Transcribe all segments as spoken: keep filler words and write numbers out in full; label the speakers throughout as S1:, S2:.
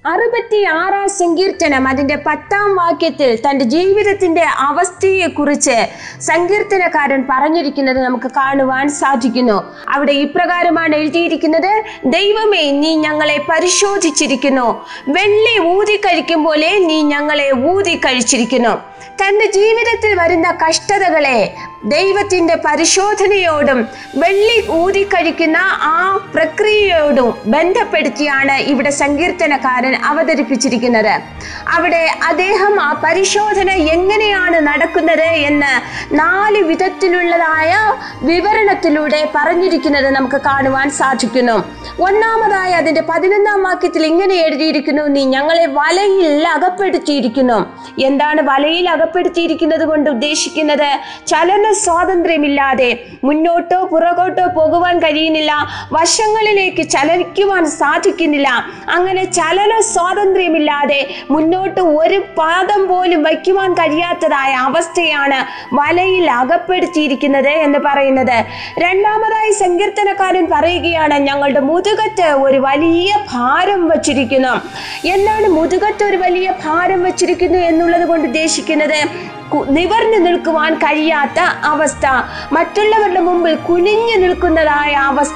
S1: അറുപത്തി ആറാം സങ്കീർത്തനം അതിന്റെ പത്താം വാക്യത്തിൽ തന്റെ ജീവിതത്തിന്റെ അവസ്ഥയെ കുറിച്ച് സങ്കീർത്തനക്കാരൻ പറഞ്ഞിരിക്കുന്നത് നമുക്ക് കാണുവാൻ സാധിക്കുന്നു. അവിടെ ഇപ്രകാരമാണ് എഴുതിയിരിക്കുന്നത്: ദൈവമേ, നീ ഞങ്ങളെ പരിശോധിച്ചിരിക്കുന്നു, വെള്ളി ഊതി കഴിക്കും പോലെ നീ ഞങ്ങളെ ഊതി കഴിച്ചിരിക്കുന്നു. തന്റെ ജീവിതത്തിൽ വരുന്ന കഷ്ടതകളെ ദൈവത്തിന്റെ പരിശോധനയോടും വെള്ളി ഊതിക്കഴിക്കുന്ന ആ പ്രക്രിയയോടും ബന്ധപ്പെടുത്തിയാണ് ഇവിടെ സങ്കീർത്തനക്കാരൻ അവതരിപ്പിച്ചിരിക്കുന്നത്. അവിടെ അദ്ദേഹം ആ പരിശോധന എങ്ങനെയാണ് നടക്കുന്നത് എന്ന് നാല് വിധത്തിലുള്ളതായ വിവരണത്തിലൂടെ പറഞ്ഞിരിക്കുന്നത് നമുക്ക് കാണുവാൻ സാധിക്കുന്നു. ഒന്നാമതായി അതിന്റെ പതിനൊന്നാം വാക്യത്തിൽ ഇങ്ങനെ എഴുതിയിരിക്കുന്നു: നീ ഞങ്ങളെ വലയിൽ അകപ്പെടുത്തിയിരിക്കുന്നു. എന്താണ് വലയിൽ അകപ്പെടുത്തിയിരിക്കുന്നത് കൊണ്ട് ഉദ്ദേശിക്കുന്നത്? ചലന സ്വാതന്ത്ര്യമില്ലാതെ മുന്നോട്ടോ പുറകോട്ടോ പോകുവാൻ കഴിയുന്നില്ല, വശങ്ങളിലേക്ക് ചലിക്കുവാൻ സാധിക്കുന്നില്ല. അങ്ങനെ ചലന സ്വാതന്ത്ര്യമില്ലാതെ മുന്നോട്ട് ഒരു പാദം പോലും വയ്ക്കുവാൻ കഴിയാത്തതായ അവസ്ഥയാണ് വലയിൽ അകപ്പെടുത്തിയിരിക്കുന്നത് എന്ന് പറയുന്നത്. രണ്ടാമതായി സങ്കീർത്തനക്കാരൻ പറയുകയാണ്: ഞങ്ങളുടെ മുതുകത്ത് ഒരു വലിയ ഭാരം വച്ചിരിക്കുന്നു. എന്താണ് മുതുകത്ത് ഒരു വലിയ ഭാരം വച്ചിരിക്കുന്നു എന്നുള്ളത് കൊണ്ട് ഉദ്ദേശിക്കുന്നത്? നിവർന്നു നിൽക്കുവാൻ കഴിയാത്ത അവസ്ഥ, മറ്റുള്ളവരുടെ മുമ്പിൽ കുനിഞ്ഞു നിൽക്കുന്നതായ അവസ്ഥ.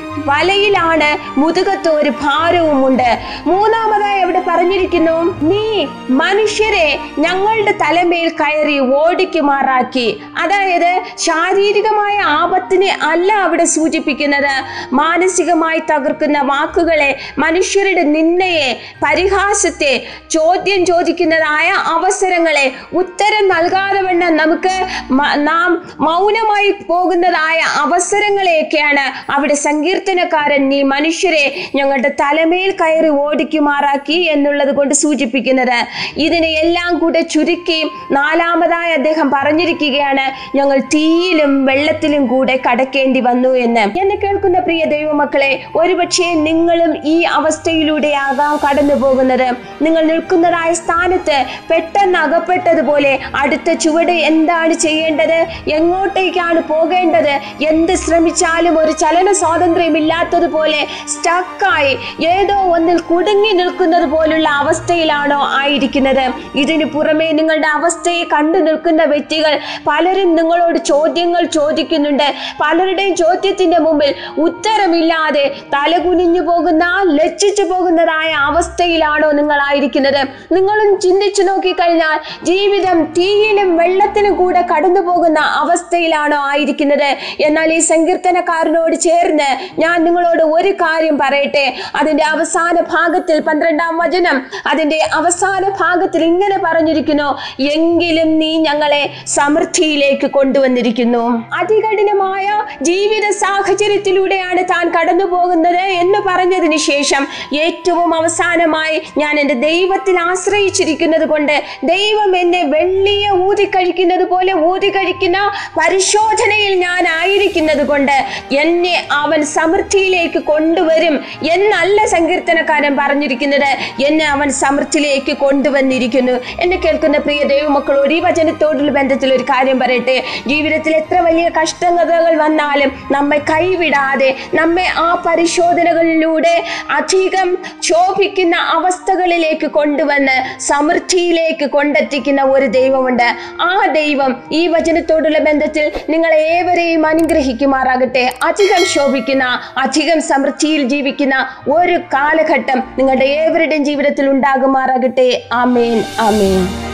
S1: വലയിലാണ് മുതുകത്ത് ഒരു ഭാരവുമുണ്ട്. മൂന്നാമതായി അവിടെ പറഞ്ഞിരിക്കുന്നു: നീ മനുഷ്യരെ ഞങ്ങളുടെ തലമേൽ കയറി ഓടിക്കുമാറാക്കി. അതായത് ശാരീരികമായ ആപത്തിനെ അല്ല അവിടെ സൂചിപ്പിക്കുന്നത്, മാനസികമായി തകർക്കുന്ന വാക്കുകളെ, മനുഷ്യരുടെ നിന്ദയെ, പരിഹാസത്തെ, ചോദ്യം ചോദിക്കുന്നതായ അവസരങ്ങളെ ഉത്തരം നൽകാതെ വണ്ണം നമുക്ക് നാം മൗനമായി പോകുന്നതായ അവസരങ്ങളെയൊക്കെയാണ് അവിടെ സങ്കീർത്തനക്കാരൻ നീ മനുഷ്യരെ ഞങ്ങളുടെ തലമേൽ കയറി ഓടിക്കുമാറാക്കി എന്നുള്ളത് കൊണ്ട് സൂചിപ്പിക്കുന്നത്. ഇതിനെ എല്ലാം കൂടെ ചുരുക്കി നാലാമതായി അദ്ദേഹം പറഞ്ഞിരിക്കുകയാണ്: ഞങ്ങൾ തീയിലും വെള്ളത്തിലും കൂടെ കടക്കേണ്ടി വന്നു എന്ന്. എന്നെ കേൾക്കുന്ന പ്രിയ ദൈവമക്കളെ, ഒരുപക്ഷെ നിങ്ങളും ഈ അവസ്ഥയിലൂടെയാകാം കടന്നു പോകുന്നത്. നിങ്ങൾ നിൽക്കുന്നതായ സ്ഥാനത്ത് പെട്ടെന്ന് അകപ്പെട്ടതുപോലെ അടുത്ത ചുവട് എന്താണ് ചെയ്യേണ്ടത്, എങ്ങോട്ടേക്കാണ് പോകേണ്ടത്, എന്ത് ശ്രമിച്ചാലും ഒരു ചലന സ്വാതന്ത്ര്യമില്ലാത്തതുപോലെ സ്റ്റക്കായി ഏതോ ഒന്നിൽ കുടുങ്ങി നിൽക്കുന്നത് പോലുള്ള അവസ്ഥയിലാണോ ആയിരിക്കുന്നത്? ഇതിനു പുറമെ നിങ്ങളുടെ അവസ്ഥയെ കണ്ടു നിൽക്കുന്ന വ്യക്തികൾ പലരും നിങ്ങളോട് ചോദ്യങ്ങൾ ചോദിക്കുന്നുണ്ട്. പലരുടെയും ചോദ്യത്തിന്റെ മുമ്പിൽ ഉത്തരമില്ലാതെ തലകുനിഞ്ഞു പോകുന്ന, ലജ്ജിച്ചു പോകുന്നതായ അവസ്ഥയിലാണോ നിങ്ങളായിരിക്കുന്നത്? നിങ്ങളും ചിന്തിച്ചു നോക്കിക്കഴിഞ്ഞാൽ ജീവിതം തീയിലും വെള്ളത്തിലും കൂടെ കടന്നു പോകുന്ന അവസ്ഥയിലാണോ ആയിരിക്കുന്നത്? എന്നാൽ ഈ സങ്കീർത്തനക്കാരനോട് ചേർന്ന് ഞാൻ നിങ്ങളോട് ഒരു കാര്യം പറയട്ടെ. അതിന്റെ അവസാന ഭാഗത്തിൽ പന്ത്രണ്ടാം വചനം അതിന്റെ അവസാന ഭാഗത്തിൽ ഇങ്ങനെ പറഞ്ഞിരിക്കുന്നു: എങ്കിലും നീ ഞങ്ങളെ സമൃദ്ധിയിലേക്ക് കൊണ്ടുവന്നിരിക്കുന്നു. അതികഠിനമായ ജീവിത സാഹചര്യത്തിലൂടെയാണ് താൻ കടന്നു പോകുന്നത് എന്ന് പറഞ്ഞതിന് ശേഷം ഏറ്റവും അവസാനമായി ഞാൻ എൻ്റെ ദൈവത്തിൽ ആശ്രയിച്ചിരിക്കുന്നത് കൊണ്ട് ദൈവം എന്നെ വെള്ളിയെ ഊതിക്കഴിക്കുന്നത് പോലെ ഊതിക്കഴിക്കുന്ന പരിശോധനയിൽ ഞാൻ ആയിരിക്കുന്നത് കൊണ്ട് എന്നെ അവൻ സമൃദ്ധിയിലേക്ക് കൊണ്ടുവരും എന്നല്ല സങ്കീർത്തനക്കാരൻ പറഞ്ഞിരിക്കുന്നത്, എന്നെ അവൻ സമൃദ്ധിയിലേക്ക് കൊണ്ടുവന്നിരിക്കുന്നു. എന്നെ കേൾക്കുന്ന പ്രിയ ദൈവമക്കളോട് ഈ വചനത്തോടുള്ള ബന്ധത്തിൽ ഒരു കാര്യം പറയട്ടെ. ജീവിതത്തിൽ എത്ര വലിയ കഷ്ടതകൾ വന്നാലും നമ്മെ കൈവിടാതെ, നമ്മെ ആ പരിശോധനകളിലൂടെ അധികം ക്ഷോഭിക്കുന്ന അവസ്ഥകളിലേക്ക് കൊണ്ടുവന്ന് സമൃദ്ധിയിലേക്ക് കൊണ്ടെത്തിക്കുന്ന ഒരു ദൈവമുണ്ട്. ആ ദൈവം ഈ വചനത്തോടുള്ള ബന്ധത്തിൽ നിങ്ങളെ ഏവരെയും അനുഗ്രഹിക്കുമാറാകട്ടെ. അധികം ശോഭിക്കുന്ന, അധികം സമൃദ്ധിയിൽ ജീവിക്കുന്ന ഒരു കാലഘട്ടം നിങ്ങളുടെ ഏവരുടെയും ജീവിതത്തിൽ ഉണ്ടാകുമാറാകട്ടെ. ആമേൻ, ആമേൻ.